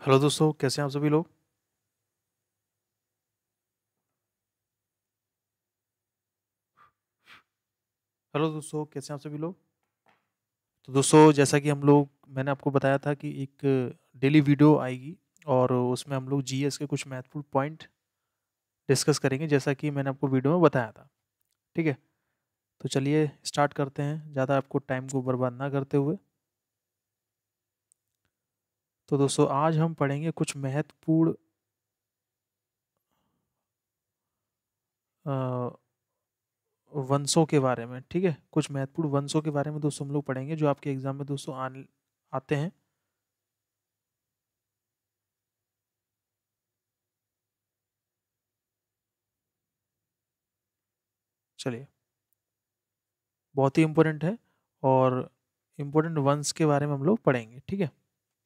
Hello दोस्तों, कैसे हैं आप सभी लोग। हेलो दोस्तों, कैसे हैं आप सभी लोग। तो दोस्तों, जैसा कि मैंने आपको बताया था कि एक डेली वीडियो आएगी और उसमें हम लोग जीएस के कुछ महत्वपूर्ण पॉइंट डिस्कस करेंगे, जैसा कि मैंने आपको वीडियो में बताया था। ठीक है, तो चलिए स्टार्ट करते हैं ज़्यादा आपको टाइम को बर्बाद ना करते हुए। तो दोस्तों, आज हम पढ़ेंगे कुछ महत्वपूर्ण अ, वंशों के बारे में। ठीक है, कुछ महत्वपूर्ण वंशों के बारे में दोस्तों हम लोग पढ़ेंगे जो आपके एग्जाम में दोस्तों आने आते हैं। चलिए, बहुत ही इम्पोर्टेंट है और इम्पोर्टेंट वंश के बारे में हम लोग पढ़ेंगे। ठीक है,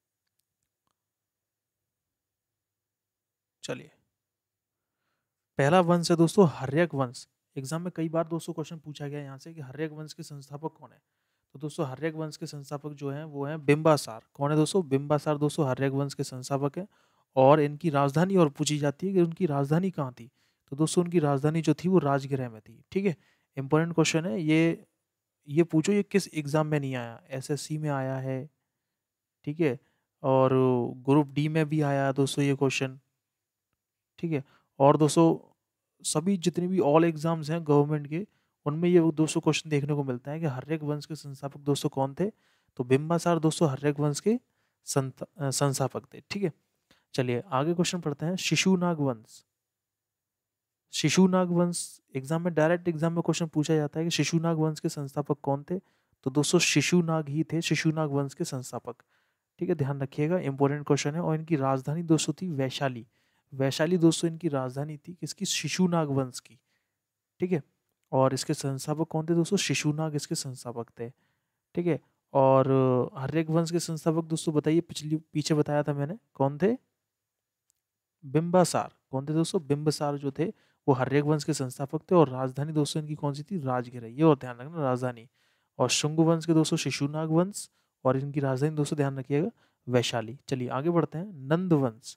चलिए, पहला वंश है दोस्तों हर्यक वंश। एग्जाम में कई बार दोस्तों क्वेश्चन पूछा गया है यहाँ से कि हर्यक वंश के संस्थापक कौन है। तो दोस्तों, हर्यक वंश के संस्थापक जो हैं वो हैं बिंबासार। कौन है दोस्तों? बिंबासार दोस्तों हर्यक वंश के संस्थापक हैं। और इनकी राजधानी और पूछी जाती है कि उनकी राजधानी कहाँ थी। तो दोस्तों, उनकी राजधानी जो थी वो राजगृह में थी। ठीक है, इंपॉर्टेंट क्वेश्चन है ये पूछो ये किस एग्जाम में नहीं आया। एसएससी में आया है, ठीक है, और ग्रुप डी में भी आया है दोस्तों ये क्वेश्चन। ठीक है, और दोस्तों सभी जितने भी ऑल एग्जाम्स हैं गवर्नमेंट के, उनमें ये दोस्तों क्वेश्चन देखने को मिलता है कि हर्यक वंश के संस्थापक दोस्तों कौन थे। तो बिंबासार दोस्तों हर्यक वंश के संस्थापक थे। ठीक है, चलिए आगे क्वेश्चन पढ़ते हैं। शिशुनाग वंश। शिशुनाग वंश एग्जाम में, डायरेक्ट एग्जाम में क्वेश्चन पूछा जाता है कि शिशुनाग वंश के संस्थापक कौन थे। तो दोस्तों शिशुनाग ही थे शिशुनाग वंश के संस्थापक। ठीक है, ध्यान रखिएगा, इंपॉर्टेंट क्वेश्चन है। और इनकी राजधानी दोस्तों थी वैशाली। वैशाली दोस्तों इनकी राजधानी थी किसकी? शिशुनाग वंश की। ठीक है, और इसके संस्थापक कौन थे दोस्तों? शिशुनाग इसके संस्थापक थे। ठीक है, और हर्यक वंश के संस्थापक दोस्तों बताइए, पिछली पीछे बताया था मैंने, कौन थे? बिंबासार। कौन थे दोस्तों? बिंबासार जो थे वो हर्यक वंश के संस्थापक थे। और राजधानी दोस्तों इनकी कौन सी थी? राजगृह। ये और ध्यान रखना, राजधानी। और शुंग वंश के दोस्तों शिशुनाग वंश, और इनकी राजधानी दोस्तों ध्यान रखिएगा वैशाली। चलिए आगे बढ़ते हैं। नंद वंश,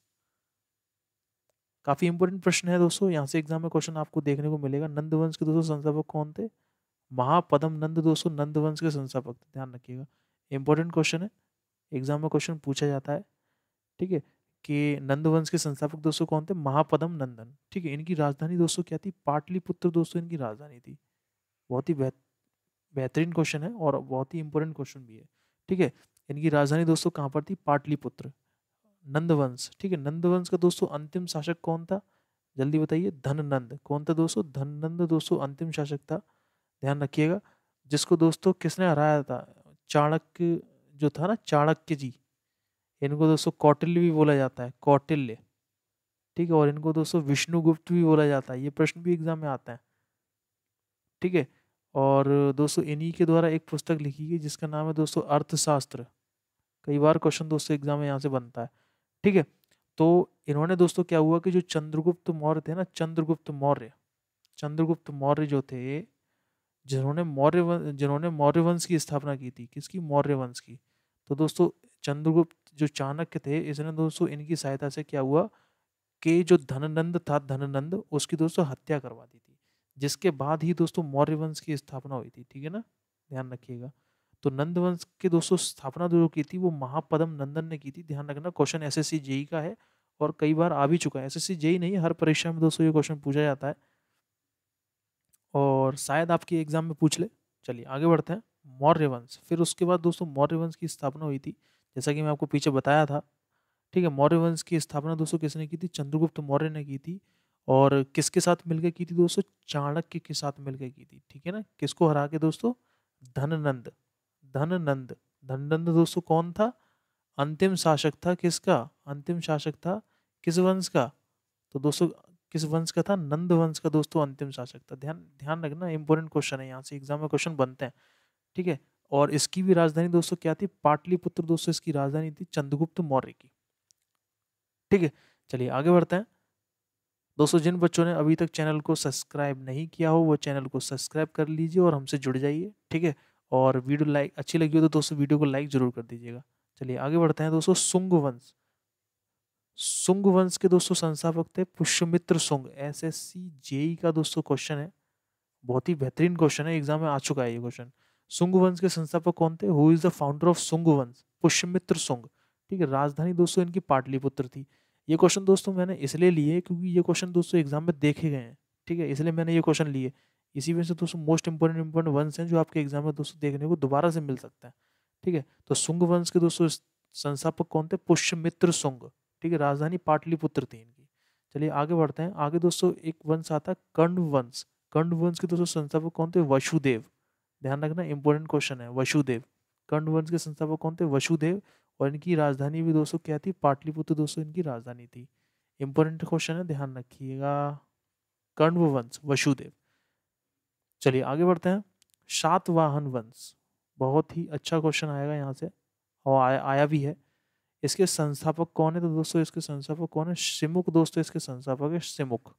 काफी इंपोर्टेंट प्रश्न है दोस्तों, यहाँ से एग्जाम में क्वेश्चन आपको देखने को मिलेगा। नंद वंश के दोस्तों संस्थापक कौन थे? महापद्म नंद दोस्तों नंद वंश के संस्थापक थे। ध्यान रखिएगा, इंपॉर्टेंट क्वेश्चन है, एग्जाम में क्वेश्चन पूछा जाता है। ठीक है, कि नंद वंश के संस्थापक दोस्तों कौन थे? महापद्म नंदन। ठीक है, इनकी राजधानी दोस्तों क्या थी? पाटलिपुत्र दोस्तों इनकी राजधानी थी। बहुत ही बेहतरीन क्वेश्चन है और बहुत ही इंपॉर्टेंट क्वेश्चन भी है। ठीक है, इनकी राजधानी दोस्तों कहाँ पर थी? पाटलिपुत्र। नंदवंश, ठीक है, नंदवंश का दोस्तों अंतिम शासक कौन था? जल्दी बताइए। धननंद। कौन था दोस्तों? धननंद दोस्तों अंतिम शासक था। ध्यान रखिएगा, जिसको दोस्तों किसने हराया था? चाणक्य जो था ना, चाणक्य जी। इनको दोस्तों कौटिल्य भी बोला जाता है, कौटिल्य। ठीक है, और इनको दोस्तों विष्णुगुप्त भी बोला जाता है। ये प्रश्न भी एग्जाम में आता है। ठीक है, और दोस्तों इन्हीं के द्वारा एक पुस्तक लिखी गई जिसका नाम है दोस्तों अर्थशास्त्र। कई बार क्वेश्चन दोस्तों एग्जाम में यहाँ से बनता है। ठीक है, तो इन्होंने दोस्तों, क्या हुआ कि जो चंद्रगुप्त मौर्य थे ना, चंद्रगुप्त मौर्य जो थे, जिन्होंने मौर्य वंश की स्थापना की थी। किसकी? मौर्य वंश की। तो दोस्तों चंद्रगुप्त जो चाणक्य थे, इसने दोस्तों इनकी सहायता से क्या हुआ कि जो धननंद था, धननंद, उसकी दोस्तों हत्या करवा दी थी। जिसके बाद ही दोस्तों मौर्य वंश की स्थापना हुई थी। ठीक है ना, ध्यान रखिएगा। तो नंद वंश की दोस्तों स्थापना जो की थी वो महापद्म नंदन ने की थी। ध्यान रखना, क्वेश्चन एसएससी जेई का है और कई बार आ भी चुका है। एसएससी जेई नहीं, हर परीक्षा में दोस्तों ये क्वेश्चन पूछा जाता है और शायद आपके एग्जाम में पूछ ले। चलिए आगे बढ़ते हैं। मौर्य वंश, फिर उसके बाद दोस्तों मौर्य वंश की स्थापना हुई थी, जैसा कि मैं आपको पीछे बताया था। ठीक है, मौर्य वंश की स्थापना दोस्तों किसने की थी? चंद्रगुप्त मौर्य ने की थी। और किसके साथ मिलकर की थी दोस्तों? चाणक्य के साथ मिलकर की थी। ठीक है ना, किसको हरा के दोस्तों? धननंद। धननंद। धननंद दोस्तों कौन था? अंतिम शासक था। किसका? अंतिम शासक था किस वंश का? तो दोस्तों किस वंश का था? नंद वंश का दोस्तों अंतिम शासक था। ध्यान ध्यान रखना, इंपॉर्टेंट क्वेश्चन है, यहाँ से एग्जाम में क्वेश्चन बनते हैं। ठीक है, और इसकी भी राजधानी दोस्तों क्या थी? पाटलिपुत्र दोस्तों इसकी राजधानी थी चंद्रगुप्त मौर्य की। ठीक है, चलिए आगे बढ़ते हैं। दोस्तों जिन बच्चों ने अभी तक चैनल को सब्सक्राइब नहीं किया हो वो चैनल को सब्सक्राइब कर लीजिए और हमसे जुड़ जाइए। ठीक है, और वीडियो लाइक अच्छी लगी हो तो दोस्तों वीडियो को लाइक जरूर कर दीजिएगा। चलिए आगे बढ़ते हैं दोस्तों। शुंग वंश। सुंग वंश के दोस्तों संस्थापक थे पुष्यमित्र सुंग। एसएससी जेई का दोस्तों क्वेश्चन है, बहुत ही बेहतरीन क्वेश्चन है, एग्जाम में आ चुका है ये क्वेश्चन। सुंग वंश के संस्थापक कौन थे? Who is the founder of Sunga वंश? पुष्यमित्र सुंग। ठीक है, राजधानी दोस्तों इनकी पाटलिपुत्र थी। ये क्वेश्चन दोस्तों मैंने इसलिए लिए क्योंकि ये क्वेश्चन दोस्तों एग्जाम में देखे गए हैं। ठीक है, इसलिए मैंने ये क्वेश्चन लिए। इसी वजह से दोस्तों मोस्ट इंपोर्टेंट वंश हैं जो आपके एग्जाम में दोस्तों देखने को दोबारा से मिल सकता है। ठीक है, तो सुंग वंश के दोस्तों संस्थापक कौन थे? पुष्यमित्र सुंग। ठीक है, राजधानी पाटलिपुत्र थी इनकी। चलिए आगे बढ़ते हैं। आगे दोस्तों एक वंश आता है कर्ण वंश। कर्ण वंश के दोस्तों संस्थापक कौन थे? वसुदेव। ध्यान रखना, इंपॉर्टेंट क्वेश्चन है, वसुदेव। कर्ण वंश के संस्थापक कौन थे? वसुदेव। और इनकी राजधानी भी दोस्तों क्या थी? पाटलिपुत्र दोस्तों इनकी राजधानी थी। इंपॉर्टेंट क्वेश्चन है, ध्यान रखिएगा। कर्ण वंश, वसुदेव। चलिए आगे बढ़ते हैं। सातवाहन वंश, बहुत ही अच्छा क्वेश्चन आएगा यहाँ से, और आया भी है। इसके संस्थापक कौन है? तो दोस्तों इसके संस्थापक कौन है? सिमुक दोस्तों इसके संस्थापक है, सिमुक।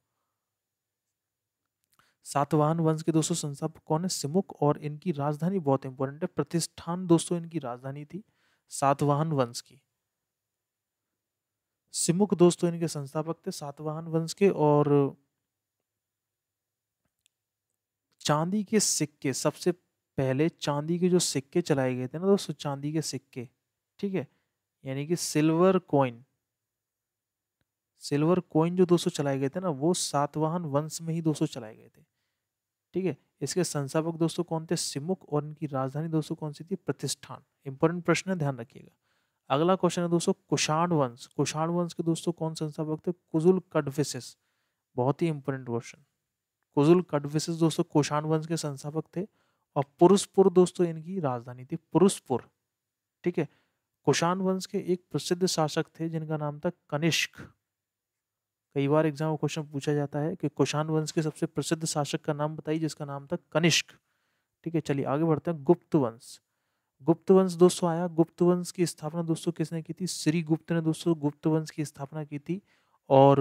सातवाहन वंश के दोस्तों संस्थापक कौन है? सिमुक। और इनकी राजधानी बहुत इंपॉर्टेंट है, प्रतिष्ठान दोस्तों इनकी राजधानी थी सातवाहन वंश की। सिमुक दोस्तों इनके संस्थापक थे सातवाहन वंश के। और चांदी के सिक्के, सबसे पहले चांदी के जो सिक्के चलाए गए थे ना दोस्तों, चांदी के सिक्के, ठीक है, यानी कि सिल्वर कॉइन, सिल्वर कॉइन जो दोस्तों चलाए गए थे ना, वो सातवाहन वंश में ही दोस्तों चलाए गए थे। ठीक है, इसके संस्थापक दोस्तों कौन थे? सिमुक। और इनकी राजधानी दोस्तों कौन सी थी? प्रतिष्ठान। इंपॉर्टेंट प्रश्न है, ध्यान रखिएगा। अगला क्वेश्चन है दोस्तों कुषाण वंश। कुषाण वंश के दोस्तों कौन संस्थापक थे? कुजुल कडफिसेस। बहुत ही इंपॉर्टेंट क्वेश्चन। कुजुल कडफिसेस दोस्तों कुषाण वंश के संस्थापक थे। और पुरुषपुर दोस्तों इनकी राजधानी थी, पुरुषपुर। ठीक है, कुषाण वंश के एक प्रसिद्ध शासक थे जिनका नाम था कनिष्क। कई बार एग्जाम में क्वेश्चन पूछा जाता है कि कुषाण वंश के सबसे प्रसिद्ध शासक का नाम बताइए जिसका नाम था कनिष्क। ठीक है, चलिए आगे बढ़ते हैं। गुप्त वंश। गुप्त वंश दोस्तों आया। गुप्त वंश की स्थापना दोस्तों किसने की थी? श्री गुप्त ने दोस्तों गुप्त वंश की स्थापना की थी। और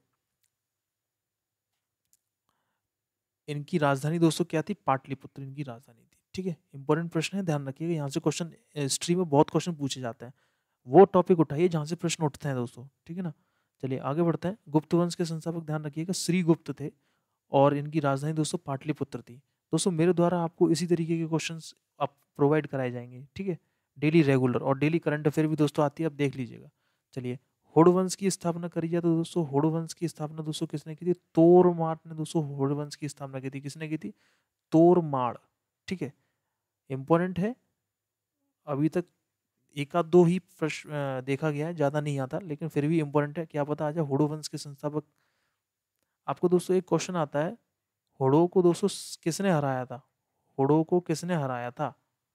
इनकी राजधानी दोस्तों क्या थी? पाटलिपुत्र इनकी राजधानी थी। ठीक है, इंपॉर्टेंट प्रश्न है, ध्यान रखिएगा। यहाँ से क्वेश्चन, हिस्ट्री में बहुत क्वेश्चन पूछे जाते हैं, वो टॉपिक उठाइए जहाँ से प्रश्न उठते हैं दोस्तों। ठीक है ना, चलिए आगे बढ़ते हैं। गुप्त वंश के संस्थापक ध्यान रखिएगा श्री गुप्त थे। और इनकी राजधानी दोस्तों पाटलिपुत्र थी। दोस्तों मेरे द्वारा आपको इसी तरीके के क्वेश्चंस आप प्रोवाइड कराए जाएंगे। ठीक है, डेली रेगुलर, और डेली करंट अफेयर भी दोस्तों आती है, आप देख लीजिएगा। चलिए, हुड वंश की स्थापना करी जाए तो दोस्तों हुड वंश की स्थापना दोस्तों किसने की थी? तोरमाड़ ने दोस्तों हुड वंश की स्थापना की थी। किसने की थी? तोरमाड़। ठीक है, इंपॉर्टेंट है। अभी तक एक आध दो ही प्रश्न देखा गया है, ज्यादा नहीं आता, लेकिन फिर भी इंपॉर्टेंट है, क्या पता आ जाए। हुड वंश के संस्थापक। आपको दोस्तों एक क्वेश्चन आता है, हुडो को दोस्तों किसने हराया था? हुडो को किसने हराया था?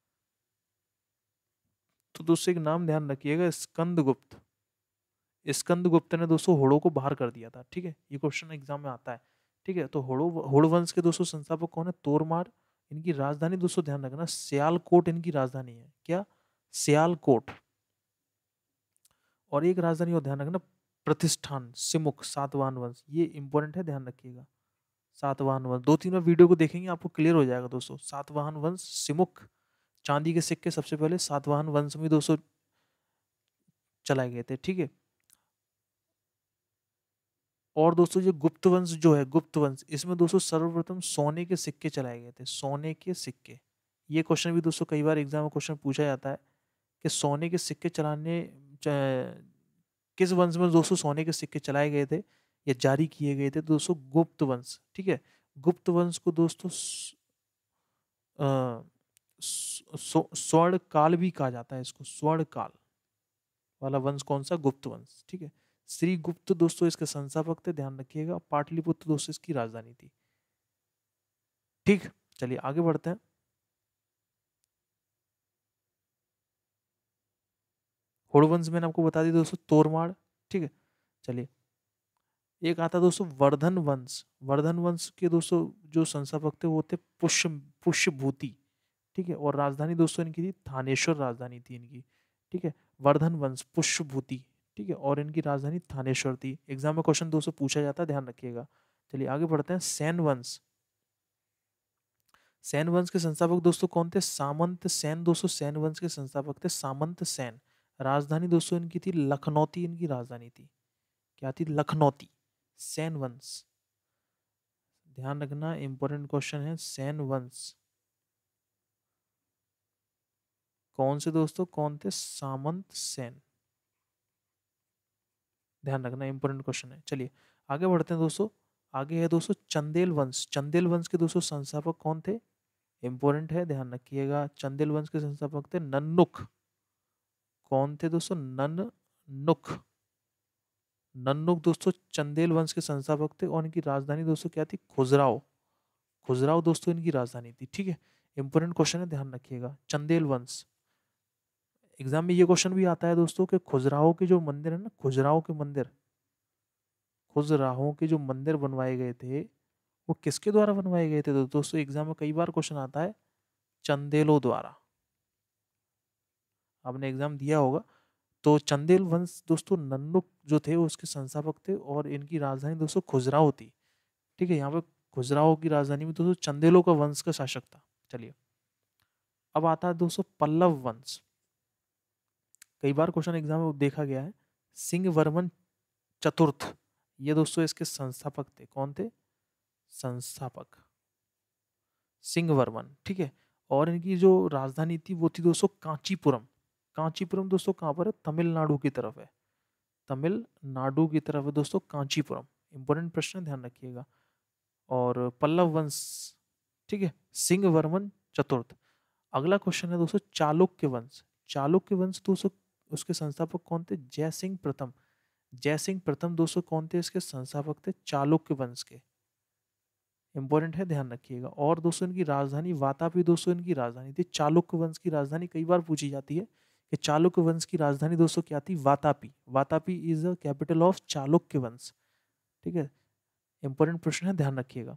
तो दोस्तों एक नाम ध्यान रखिएगा, स्कंदगुप्त। स्कंदगुप्त ने दोस्तों हुडो को बाहर कर दिया था। ठीक है, ये क्वेश्चन एग्जाम में आता है। ठीक है, तो हुड वंश के दोस्तों संस्थापक कौन है? तोरमार। इनकी राजधानी दोस्तों ध्यान रखना, सियालकोट इनकी राजधानी है। क्या? सियालकोट। और एक राजधानी और ध्यान रखना, प्रतिष्ठान, सिमुक, सातवाहन वंश। ये इंपॉर्टेंट है, ध्यान रखिएगा। सातवाहन वंश, दो तीन बार वीडियो को देखेंगे आपको क्लियर हो जाएगा दोस्तों। सातवाहन वंश, सिमुक, चांदी के सिक्के सबसे पहले सातवाहन वंश में दोस्तों चलाए गए थे। ठीक है, और दोस्तों जो गुप्त वंश जो है, गुप्त वंश, इसमें दोस्तों सर्वप्रथम सोने के सिक्के चलाए गए थे। सोने के सिक्के, ये क्वेश्चन भी दोस्तों कई बार एग्जाम में क्वेश्चन पूछा जाता है कि सोने के सिक्के चलाने किस वंश में दोस्तों सोने के सिक्के चलाए गए थे या जारी किए गए थे? तो दोस्तों गुप्त वंश। ठीक है, गुप्त वंश को दोस्तों स्वर्ण काल भी कहा जाता है, इसको स्वर्ण काल वाला वंश कौन सा? गुप्त वंश। ठीक है, श्री गुप्त दोस्तों इसके संस्थापक थे, ध्यान रखिएगा। पाटलिपुत्र दोस्तों इसकी राजधानी थी। ठीक, चलिए आगे बढ़ते हैं। होड़ वंश मैंने आपको बता दी दोस्तों, तोरमाड़। ठीक है, चलिए एक आता दोस्तों वर्धन वंश। वर्धन वंश के दोस्तों जो संस्थापक थे वो थे पुष्यभूति। ठीक है, और राजधानी दोस्तों इनकी थी थानेश्वर, राजधानी थी इनकी। ठीक है, वर्धन वंश, पुष्यभूति। ठीक है, और इनकी राजधानी थानेश्वर थी। एग्जाम में क्वेश्चन दोस्तों पूछा जाता है, ध्यान रखिएगा। चलिए आगे बढ़ते हैं। सैन वंश। सैन वंश के संस्थापक दोस्तों कौन थे? सामंत सैन दोस्तों सैन वंश के संस्थापक थे, सामंत सैन। राजधानी दोस्तों इनकी थी लखनौती, इनकी राजधानी थी। क्या थी? लखनौती। सेन वंश, ध्यान रखना इंपॉर्टेंट क्वेश्चन है। सेन वंश कौन से दोस्तों? कौन थे? सामंत सेन, ध्यान रखना इंपॉर्टेंट क्वेश्चन है। चलिए आगे बढ़ते हैं दोस्तों। आगे है दोस्तों चंदेल वंश। चंदेल वंश के दोस्तों संस्थापक कौन थे? इंपॉर्टेंट है, ध्यान रखिएगा। चंदेल वंश के संस्थापक थे नन्नुक। कौन थे दोस्तों? नन्नुक। नन्नुक दोस्तों चंदेल वंश के संस्थापक थे और इनकी राजधानी दोस्तों क्या थी? खुजराहो। खुजराहो दोस्तों इनकी राजधानी थी। ठीक है, इंपॉर्टेंट क्वेश्चन है, ध्यान रखिएगा। चंदेल वंश, एग्जाम में ये क्वेश्चन भी आता है दोस्तों कि खुजराहो के जो मंदिर है ना, खुजराहो के मंदिर, खुजराहो के जो मंदिर बनवाए गए थे वो किसके द्वारा बनवाए गए थे? तो दोस्तों एग्जाम में कई बार क्वेश्चन आता है चंदेलों द्वारा, आपने एग्जाम दिया होगा। तो चंदेल वंश दोस्तों नन्नुक जो थे वो उसके संस्थापक थे और इनकी राजधानी दोस्तों खुजराहो थी। ठीक है, यहाँ पे खुजराहो की राजधानी में दोस्तों चंदेलों का वंश का शासक था। चलिए अब आता है दोस्तों पल्लव वंश। कई बार क्वेश्चन एग्जाम में देखा गया है। सिंह वर्मन चतुर्थ, ये दोस्तों इसके संस्थापक थे। कौन थे? संस्थापक सिंह वर्मन। ठीक है, और इनकी जो राजधानी थी वो थी दोस्तों कांचीपुरम। कांचीपुरम दोस्तों कहाँ पर है? तमिलनाडु की तरफ है। तमिलनाडु की तरफ है दोस्तों कांचीपुरम। इंपॉर्टेंट प्रश्न है, ध्यान रखिएगा। और पल्लव वंश, ठीक है, सिंह वर्मन चतुर्थ। अगला क्वेश्चन है दोस्तों चालुक्य वंश। चालुक्य वंश दोस्तों उसके संस्थापक कौन थे? जय सिंह प्रथम। जय सिंह प्रथम दोस्तों कौन थे? इसके संस्थापक थे चालुक्य वंश के। इंपॉर्टेंट है, ध्यान रखिएगा। और दोस्तों इनकी राजधानी वातापी दोस्तों इनकी राजधानी थी। चालुक्य वंश की राजधानी कई बार पूछी जाती है कि चालुक्य वंश की राजधानी दोस्तों क्या थी? Vatapi. Vatapi is the capital of Chalukya वंश। ठीक है, इंपॉर्टेंट प्रश्न है, ध्यान रखिएगा।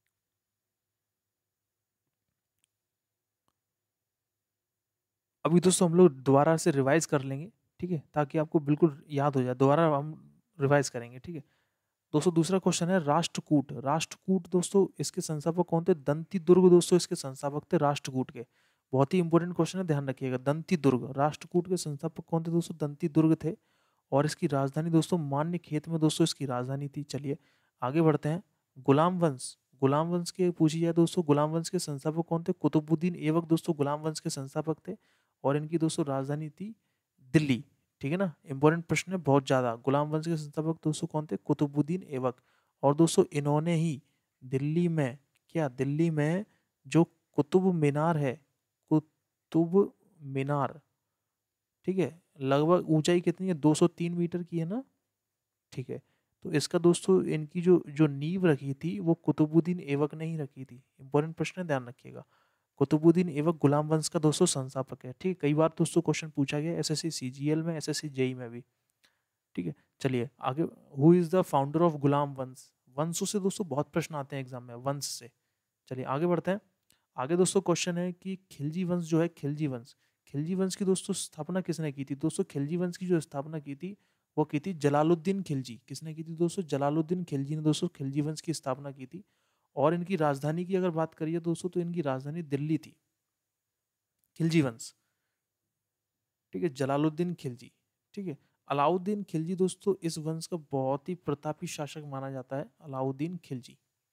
अभी दोस्तों हम लोग दोबारा से रिवाइज कर लेंगे, ठीक है, ताकि आपको बिल्कुल याद हो जाए। दोबारा हम रिवाइज करेंगे, ठीक है। दोस्तों दूसरा क्वेश्चन है राष्ट्रकूट। राष्ट्रकूट दोस्तों इसके संस्थापक कौन थे? दंती दुर्ग दोस्तों इसके संस्थापक थे राष्ट्रकूट के। बहुत ही इंपॉर्टेंट क्वेश्चन है, ध्यान रखिएगा। दंती दुर्ग, राष्ट्रकूट के संस्थापक कौन थे दोस्तों? दंती दुर्ग थे। और इसकी राजधानी दोस्तों मान्य खेत में दोस्तों इसकी राजधानी थी। चलिए आगे बढ़ते हैं। गुलाम वंश, गुलाम वंश के पूछी जाए दोस्तों, गुलाम वंश के संस्थापक कौन थे? कुतुबुद्दीन ऐबक दोस्तों गुलाम वंश के संस्थापक थे और इनकी दोस्तों राजधानी थी दिल्ली। ठीक है ना, इंपॉर्टेंट प्रश्न है बहुत ज्यादा। गुलाम वंश के संस्थापक दोस्तों कौन थे? कुतुबुद्दीन ऐबक। और दोस्तों इन्होंने ही दिल्ली में, क्या दिल्ली में जो कुतुब मीनार है, कुतुब मीनार, ठीक है, लगभग ऊंचाई कितनी है? 203 मीटर की है ना। ठीक है, तो इसका दोस्तों इनकी जो जो नींव रखी थी वो कुतुबुद्दीन ऐबक ने ही रखी थी। इंपॉर्टेंट प्रश्न है, ध्यान रखिएगा। कुतुबुद्दीन ऐबक गुलाम वंश का दोस्तों संस्थापक है। ठीक है, कई बार दोस्तों क्वेश्चन पूछा गया एसएससी सीजीएल में, एसएससी जेई में भी। ठीक है, चलिए आगे। Who is the founder of Ghulam वंश? वंशों से दोस्तों बहुत प्रश्न आते हैं एग्जाम में, वंश से। चलिए आगे बढ़ते हैं। आगे दोस्तों क्वेश्चन है कि खिलजी वंश जो है, खिलजी वंश, खिलजी वंश की दोस्तों स्थापना किसने की थी? दोस्तों खिलजी वंश की जो स्थापना की थी वो की थी जलालुद्दीन खिलजी। किसने की थी दोस्तों? जलालुद्दीन खिलजी ने दोस्तों खिलजी वंश की स्थापना की थी। और इनकी राजधानी की अगर बात करिए दोस्तों तो इनकी राजधानी दिल्ली थी। खिलजी वंश, ठीक है, जलालुद्दीन खिलजी। ठीक है, अलाउद्दीन खिलजी दोस्तों इस वंश का बहुत ही प्रतापी शासक माना जाता है, अलाउद्दीन खिलजी।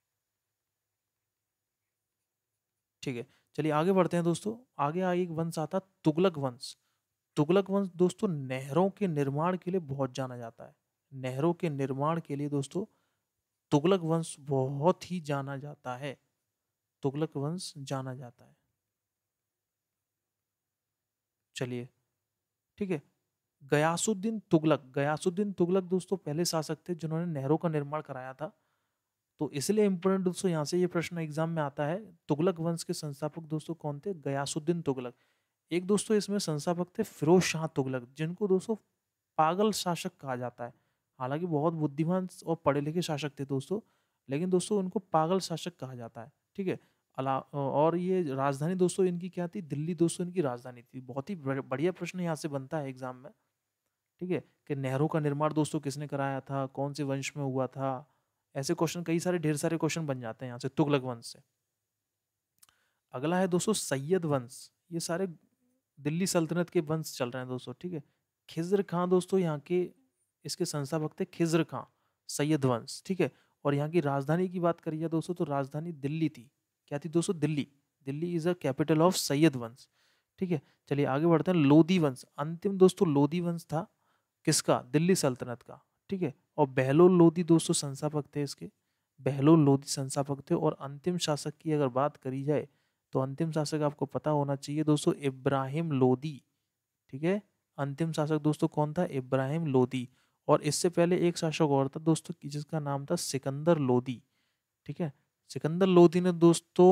ठीक है, चलिए आगे बढ़ते हैं दोस्तों। आगे एक वंश आता है तुगलक वंश। तुगलक वंश दोस्तों नहरों के निर्माण के लिए बहुत जाना जाता है। नहरों के निर्माण के लिए दोस्तों तुगलक वंश बहुत ही जाना जाता है। तुगलक वंश जाना जाता है। चलिए, ठीक है, गयासुद्दीन तुगलक। गयासुद्दीन तुगलक दोस्तों पहले शासक थे जिन्होंने नहरों का निर्माण कराया था। तो इसलिए इंपोर्टेंट दोस्तों यहाँ से ये प्रश्न एग्जाम में आता है। तुगलक वंश के संस्थापक दोस्तों कौन थे? गयासुद्दीन तुगलक। एक दोस्तों इसमें संस्थापक थे फिरोज शाह तुगलक, जिनको दोस्तों पागल शासक कहा जाता है। हालांकि बहुत बुद्धिमान और पढ़े लिखे शासक थे दोस्तों, लेकिन दोस्तों उनको पागल शासक कहा जाता है। ठीक है, अला और ये राजधानी दोस्तों इनकी क्या थी? दिल्ली दोस्तों इनकी राजधानी थी। बहुत ही बढ़िया प्रश्न यहाँ से बनता है एग्जाम में। ठीक है, कि नहरों का निर्माण दोस्तों किसने कराया था, कौन से वंश में हुआ था, ऐसे क्वेश्चन कई सारे ढेर सारे क्वेश्चन बन जाते हैं यहाँ से तुगलक वंश से। अगला है दोस्तों सैयद वंश। ये सारे दिल्ली सल्तनत के वंश चल रहे हैं दोस्तों। ठीक है, खिज्र खां दोस्तों यहाँ के इसके संस्थापक थे खिज्र खां, सैयद वंश, ठीक है। और यहाँ की राजधानी की बात करिए दोस्तों तो राजधानी दिल्ली थी। क्या थी दोस्तों? Delhi. Delhi is a capital of Sayyid वंश, ठीक है। चलिए आगे बढ़ते हैं। लोधी वंश, अंतिम दोस्तों लोधी वंश था किसका? दिल्ली सल्तनत का, ठीक है। और बहलोल लोधी दोस्तों संस्थापक थे इसके, बहलोल लोधी संस्थापक थे। और अंतिम शासक की अगर बात करी जाए तो अंतिम शासक आपको पता होना चाहिए दोस्तों, इब्राहिम लोदी, ठीक है। अंतिम शासक दोस्तों कौन था? इब्राहिम लोदी। और इससे पहले एक शासक और था दोस्तों जिसका नाम था सिकंदर लोदी, ठीक है। सिकंदर लोदी ने दोस्तों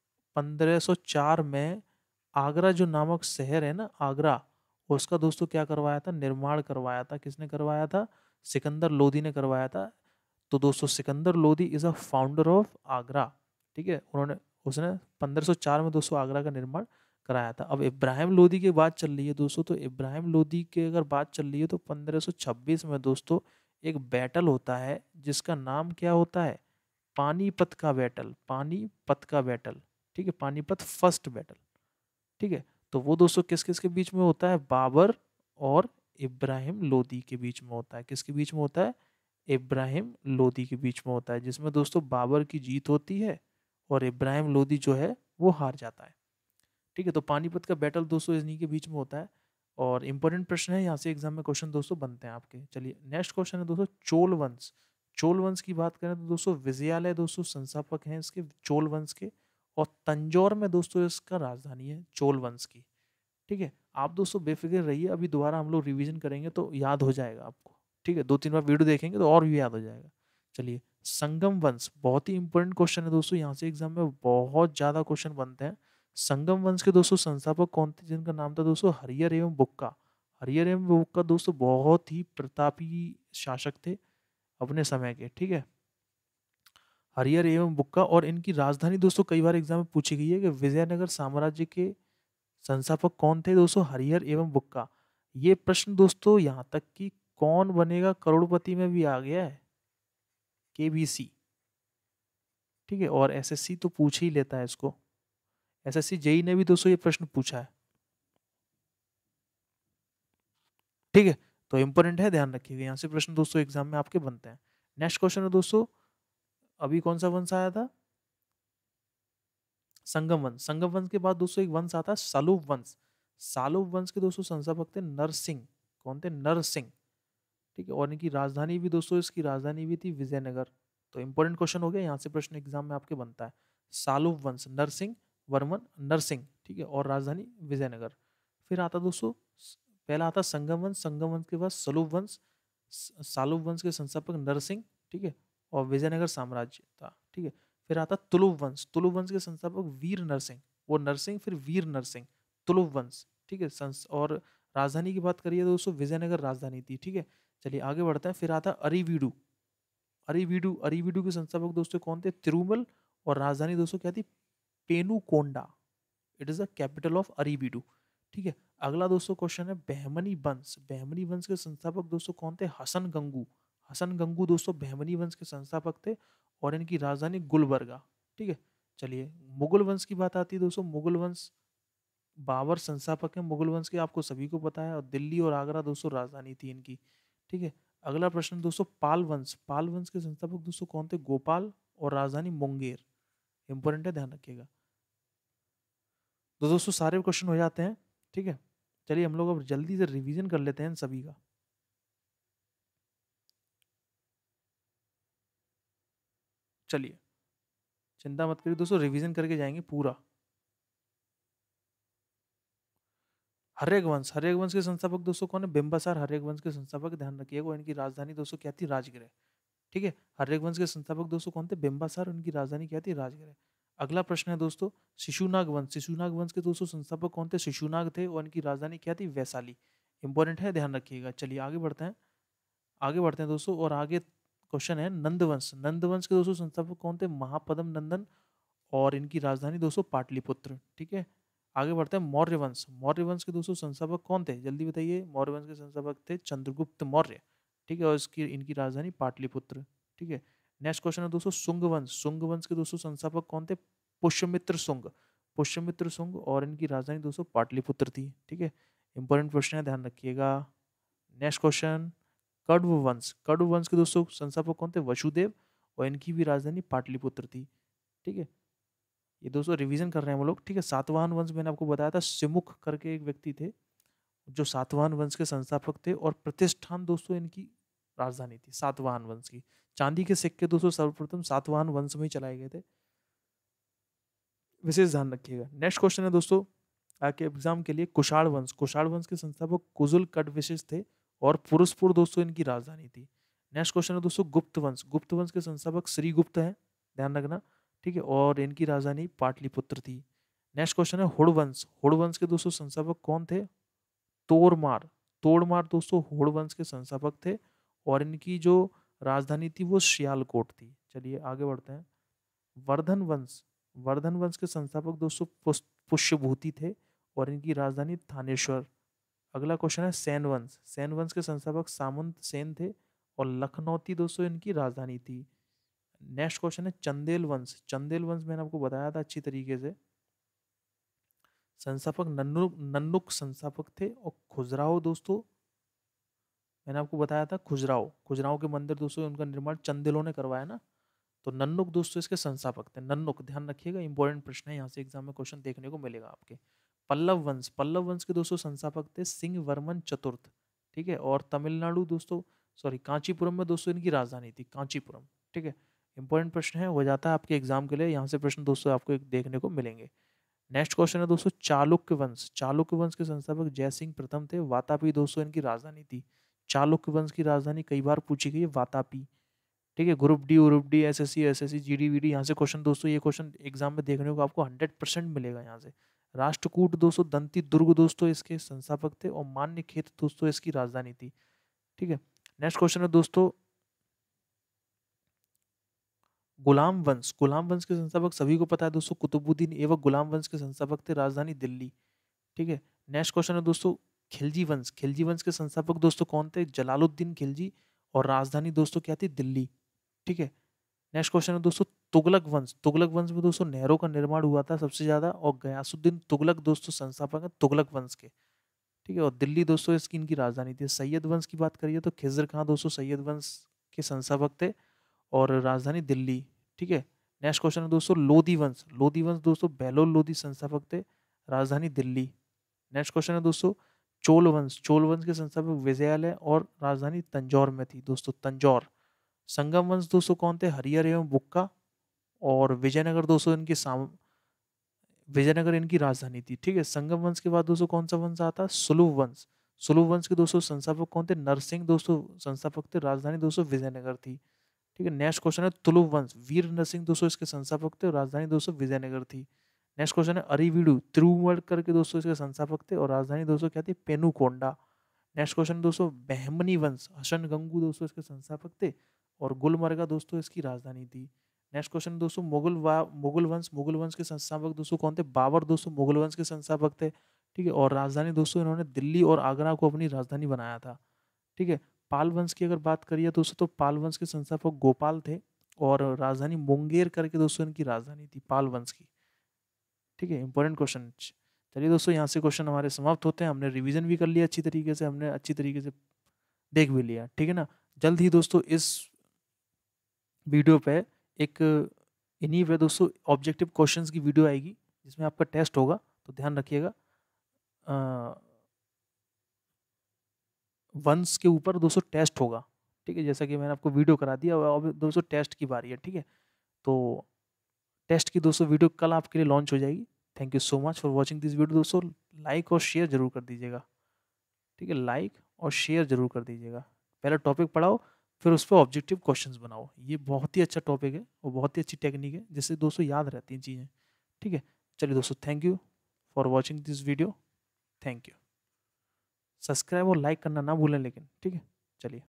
1504 में आगरा जो नामक शहर है ना, आगरा, उसका दोस्तों क्या करवाया था? निर्माण करवाया था। किसने करवाया था? सिकंदर लोदी ने करवाया था। तो दोस्तों Sikandar Lodi is a founder of Agra, ठीक है। उन्होंने उसने 1504 में दोस्तों आगरा का निर्माण कराया था। अब इब्राहिम लोदी की बात चल रही है दोस्तों, तो इब्राहिम लोदी की अगर बात चल रही है तो 1526 में दोस्तों एक बैटल होता है जिसका नाम क्या होता है? पानीपत का बैटल, पानीपत का बैटल, ठीक है। पानीपत फर्स्ट बैटल, ठीक है। तो वो दोस्तों किस किस के बीच में होता है? बाबर और इब्राहिम लोदी के बीच में होता है। किसके बीच में होता है? इब्राहिम लोदी के बीच में होता है, जिसमें दोस्तों बाबर की जीत होती है और इब्राहिम लोदी जो है वो हार जाता है, ठीक है। तो पानीपत का बैटल दोस्तों इन्हीं के बीच में होता है। और इंपॉर्टेंट प्रश्न है यहाँ से एग्जाम में क्वेश्चन दोस्तों बनते हैं आपके। चलिए नेक्स्ट क्वेश्चन है दोस्तों चोल वंश। चोल वंश की बात करें तो दोस्तों विजयालय दोस्तों संस्थापक हैं इसके चोल वंश के। और तंजौर में दोस्तों इसका राजधानी है चोल वंश की, ठीक है। आप दोस्तों बेफिक्र रहिए, अभी दोबारा हम लोग रिवीजन करेंगे तो याद हो जाएगा आपको, ठीक है। 2-3 बार वीडियो देखेंगे तो और भी याद हो जाएगा। चलिए संगम वंश, बहुत ही इंपॉर्टेंट क्वेश्चन है दोस्तों, यहाँ से एग्जाम में बहुत ज्यादा क्वेश्चन बनते हैं। संगम वंश के दोस्तों संस्थापक कौन थे? जिनका नाम था दोस्तों हरिहर एवं बुक्का। हरिहर एवं बुक्का दोस्तों बहुत ही प्रतापी शासक थे अपने समय के, ठीक है। हरिहर एवं बुक्का। और इनकी राजधानी दोस्तों कई बार एग्जाम में पूछी गई है कि विजयनगर साम्राज्य के संस्थापक कौन थे दोस्तों? हरिहर एवं बुक्का। ये प्रश्न दोस्तों यहाँ तक कि कौन बनेगा करोड़पति में भी आ गया है, केबीसी, ठीक है। और एसएससी तो पूछ ही लेता है इसको, एसएससी जेई ने भी दोस्तों ये प्रश्न पूछा है, ठीक है। तो इंपॉर्टेंट है, ध्यान रखिएगा, यहाँ से प्रश्न दोस्तों एग्जाम में आपके बनते हैं। नेक्स्ट क्वेश्चन है दोस्तों, अभी कौन सा वंश आया था? संगम वंश। संगम वंश के बाद दोस्तों एक वंश आता है सालुव वंश। सालुव वंश के दोस्तों संस्थापक थे नरसिंह। कौन थे? नरसिंह, ठीक है। और इनकी राजधानी भी दोस्तों, इसकी राजधानी भी थी विजयनगर। तो इंपॉर्टेंट क्वेश्चन हो गया, यहाँ से प्रश्न एग्जाम में आपके बनता है। सालुव वंश, नरसिंह वर्मन नरसिंह, ठीक है। और राजधानी विजयनगर। फिर आता दोस्तों पहला आता संगम वंश, संगम वंश के बाद सलुव वंश। सालुव वंश के संस्थापक नरसिंह, ठीक है। और विजयनगर साम्राज्य था, ठीक है। फिर आता तुलुव वंश, तुलुव वंश के संस्थापक वीर नरसिंह, वो नरसिंह फिर वीर नरसिंह, तुलुव वंश, ठीक है। और राजधानी की बात करिए तो दोस्तों विजयनगर राजधानी थी, ठीक है। चलिए आगे बढ़ते हैं। फिर आता है अरिवीडू। अरिवीडू, अरिवीडू के संस्थापक दोस्तों कौन थे? तिरुमल। और राजधानी दोस्तों क्या थी? Penukonda. It is the capital of Aravidu, ठीक है। अगला दोस्तों क्वेश्चन है बहमनी वंश। बहमनी वंश के संस्थापक दोस्तों कौन थे? हसन गंगू। हसन गंगू दोस्तों बहमनी वंश के संस्थापक थे और इनकी राजधानी गुलबर्गा, ठीक है। चलिए मुगल वंश की बात आती है दोस्तों। मुगल वंश, बाबर संस्थापक है मुगल वंश के, आपको सभी को पता है। और दिल्ली और आगरा दोस्तों राजधानी थी इनकी, ठीक है। अगला प्रश्न दोस्तों पाल वंश। पाल वंश के संस्थापक दोस्तों कौन थे? गोपाल। और राजधानी मुंगेर। इंपॉर्टेंट है, ध्यान रखिएगा। तो दोस्तों सारे क्वेश्चन हो जाते हैं, ठीक है। चलिए हम लोग अब जल्दी से रिवीजन कर लेते हैं इन सभी का। चलिए चिंता मत करिए दोस्तों, रिवीजन करके जाएंगे पूरा। हर्यक वंश, हर्यक वंश के संस्थापक दोस्तों कौन है? बिंबिसार हर्यक वंश के संस्थापक, ध्यान रखिएगा। इनकी राजधानी दोस्तों क्या थी? राजगृह, ठीक है। हर्यक वंश के संस्थापक दोस्तों कौन थे? बिंबिसार। उनकी राजधानी क्या थी? राजगृह। अगला प्रश्न है दोस्तों शिशुनाग वंश। शिशुनाग वंश के दोस्तों संस्थापक कौन थे? शिशुनाग थे और इनकी राजधानी क्या थी? वैशाली। इंपॉर्टेंट है, ध्यान रखिएगा। चलिए आगे बढ़ते हैं, आगे बढ़ते हैं दोस्तों। और आगे क्वेश्चन है नंदवंश। नंदवंश के दोस्तों संस्थापक कौन थे? महापद्म नंदन। और इनकी राजधानी दोस्तों पाटलिपुत्र, ठीक है। आगे बढ़ते हैं मौर्य वंश। मौर्य वंश के दोस्तों संस्थापक कौन थे? जल्दी बताइए। मौर्य वंश के संस्थापक थे चंद्रगुप्त मौर्य, ठीक है। और इसकी इनकी राजधानी पाटलिपुत्र, ठीक है। नेक्स्ट क्वेश्चन है दोस्तों शुंग वंश। शुंग वंश के दोस्तों संस्थापक कौन थे? पुष्यमित्र शुंग, पुष्यमित्र शुंग। और इनकी राजधानी दोस्तों पाटलिपुत्र थी, ठीक है। इंपॉर्टेंट क्वेश्चन है, ध्यान रखिएगा। नेक्स्ट क्वेश्चन कण्व वंश के दोस्तों संस्थापक कौन थे? वसुदेव, और इनकी भी राजधानी पाटलिपुत्र थी। ठीक है, ये दोस्तों रिवीजन कर रहे हैं हम लोग। ठीक है, सातवाहन वंश मैंने आपको बताया था, सिमुख करके एक व्यक्ति थे जो सातवाहन वंश के संस्थापक थे, और प्रतिष्ठान दोस्तों इनकी राजधानी थी सातवाहन वंश की। चांदी के सिक्के दोस्तों सर्वप्रथम सातवाहन वंश में ही चलाए गए थे, विशेष ध्यान रखिएगा। नेक्स्ट क्वेश्चन है दोस्तों आपके एग्जाम के लिए, कुषाण वंश के संस्थापक कुजुल कटविशेष थे, और पुरुषपुर दोस्तों इनकी राजधानी थी। नेक्स्ट क्वेश्चन है दोस्तों गुप्त वंश के संस्थापक श्रीगुप्त हैं, ध्यान रखना। ठीक है, और इनकी राजधानी पाटलिपुत्र थी। नेक्स्ट क्वेश्चन है हुड़ वंश के दोस्तों संस्थापक कौन थे? तोड़मार तोड़मार दोस्तों हुड़ वंश के संस्थापक थे, और इनकी जो राजधानी थी वो सियालकोट थी। चलिए आगे बढ़ते हैं। वर्धन वंश के संस्थापक दोस्तों पुष्यभूति थे, और इनकी राजधानी थानेश्वर। अगला क्वेश्चन है सैन वंश के संस्थापक सामंत सेन थे, और लखनौती दोस्तों इनकी राजधानी थी। नेक्स्ट क्वेश्चन है चंदेल वंश मैंने आपको बताया था अच्छी तरीके से। संस्थापक नन्नुक संस्थापक थे, और खुजराहो दोस्तों मैंने आपको बताया था, खुजराहो के मंदिर दोस्तों उनका निर्माण चंदेलों ने करवाया ना। तो नन्नुक दोस्तों इसके संस्थापक थे। नन्नुक ध्यान रखिएगा, इंपॉर्टेंट प्रश्न है, यहाँ से एग्जाम में क्वेश्चन देखने को मिलेगा आपके। पल्लव वंश के दोस्तों संस्थापक थे सिंह वर्मन चतुर्थ। ठीक है, और तमिलनाडु दोस्तों कांचीपुरम में दोस्तों इनकी राजधानी थी, कांचीपुरम। ठीक है, इंपॉर्टेंट प्रश्न है, हो जाता है आपके एग्जाम के लिए, यहाँ से प्रश्न दोस्तों आपको एक देखने को मिलेंगे। नेक्स्ट क्वेश्चन है दोस्तों चालुक्य वंश के संस्थापक जयसिंह प्रथम थे, वातापी दोस्तों इनकी राजधानी थी। चालुक्य वंश की राजधानी कई बार पूछी गई है, वातापी। ठीक है, group D SSC GD VD, यहाँ से क्वेश्चन दोस्तों, ये क्वेश्चन एग्जाम में देखने को आपको 100% मिलेगा यहाँ से। राष्ट्रकूट दोस्तों दंती दुर्ग दोस्तों इसके संस्थापक थे, और मान्य खेत दोस्तों इसकी राजधानी थी। ठीक है, नेक्स्ट क्वेश्चन है दोस्तों गुलाम वंश के संस्थापक सभी को पता है दोस्तों, कुतुबुद्दीन एवं गुलाम वंश के संस्थापक थे, राजधानी दिल्ली। ठीक है, नेक्स्ट क्वेश्चन है दोस्तों खिलजी वंश के संस्थापक दोस्तों कौन थे? जलालुद्दीन खिलजी, और राजधानी दोस्तों क्या थी? दिल्ली। ठीक है, नेक्स्ट क्वेश्चन है दोस्तों तुगलक वंश में दोस्तों नहरों का निर्माण हुआ था सबसे ज्यादा, और गयासुद्दीन तुगलक दोस्तों संस्थापक है तुगलक वंश के। ठीक है, और दिल्ली दोस्तों इसकी इनकी राजधानी थी। सैयद वंश की बात करिए तो खिजर खां दोस्तों सैयद वंश के संस्थापक थे, और राजधानी दिल्ली। ठीक है, नेक्स्ट क्वेश्चन है दोस्तों लोधी वंश दोस्तों बहलोल लोधी संस्थापक थे, राजधानी दिल्ली। नेक्स्ट क्वेश्चन है दोस्तों चोल वंश के संस्थापक विजयालय, और राजधानी तंजौर में थी दोस्तों, तंजौर। संगम वंश दोस्तों कौन थे? हरिहर एवं बुक्का, और विजयनगर दोस्तों विजयनगर इनकी राजधानी थी। ठीक है, संगम वंश के बाद दोस्तों कौन सा वंश आता है? सुलभ वंश के दोस्तों संस्थापक कौन थे? नरसिंह दोस्तों संस्थापक थे, राजधानी दोस्तों विजयनगर थी। ठीक है, नेक्स्ट क्वेश्चन है तुलुव वंश, वीर नरसिंह दोस्तों इसके संस्थापक थे, और राजधानी दोस्तों विजयनगर थी। नेक्स्ट क्वेश्चन है अरिवीडू तिरुवड़कर के दोस्तों इसके संस्थापक थे, और राजधानी दोस्तों क्या थी? पेनुकोंडा। नेक्स्ट क्वेश्चन दोस्तों बहमनी वंश, हसन गंगू दोस्तों इसके संस्थापक थे, और गुलमर्गा दोस्तों इसकी राजधानी थी। नेक्स्ट क्वेश्चन दोस्तों मुगल वंश के संस्थापक दोस्तों कौन थे? बाबर दोस्तों मुगल वंश के संस्थापक थे। ठीक है, और राजधानी दोस्तों इन्होंने दिल्ली और आगरा को अपनी राजधानी बनाया था। ठीक है, पाल वंश की अगर बात करिए दोस्तों, तो पाल वंश के संस्थापक गोपाल थे, और राजधानी मुंगेर करके दोस्तों इनकी राजधानी थी पाल वंश की। ठीक है, इंपॉर्टेंट क्वेश्चन। चलिए दोस्तों, यहाँ से क्वेश्चन हमारे समाप्त होते हैं। हमने रिवीजन भी कर लिया अच्छी तरीके से, हमने अच्छी तरीके से देख भी लिया। ठीक है ना, जल्द ही दोस्तों इस वीडियो पे एक इन्हीं पे दोस्तों ऑब्जेक्टिव क्वेश्चंस की वीडियो आएगी, जिसमें आपका टेस्ट होगा, तो ध्यान रखिएगा। वंश के ऊपर दोस्तों टेस्ट होगा। ठीक है, जैसा कि मैंने आपको वीडियो करा दिया, अब दोस्तों टेस्ट की बारी है। ठीक है, तो टेस्ट की दोस्तों वीडियो कल आपके लिए लॉन्च हो जाएगी। Thank you so much for watching this video दोस्तों। लाइक और शेयर जरूर कर दीजिएगा। ठीक है, लाइक और शेयर जरूर कर दीजिएगा। पहले टॉपिक पढ़ाओ, फिर उस पर ऑब्जेक्टिव क्वेश्चंस बनाओ। ये बहुत ही अच्छा टॉपिक है, और बहुत ही अच्छी टेक्निक है, जिससे दोस्तों याद रहती हैं चीज़ें। ठीक है, चलिए दोस्तों, thank you for watching this video. Thank you. Subscribe और लाइक करना ना भूलें लेकिन। ठीक है, चलिए।